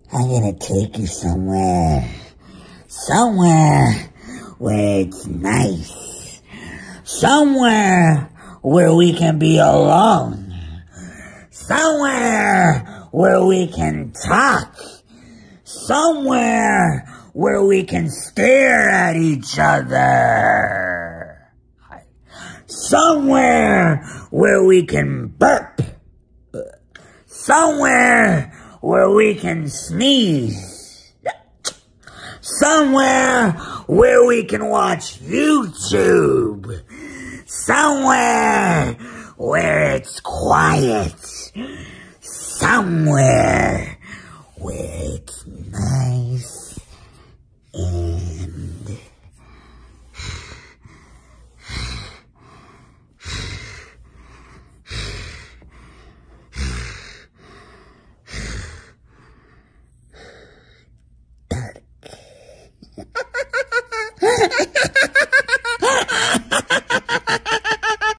I'm gonna take you somewhere. Somewhere where it's nice. Somewhere where we can be alone. Somewhere where we can talk. Somewhere where we can stare at each other. Somewhere where we can burp. Somewhere where we can sneeze. Somewhere where we can watch YouTube. Somewhere where it's quiet. Somewhere where it's nice and dark.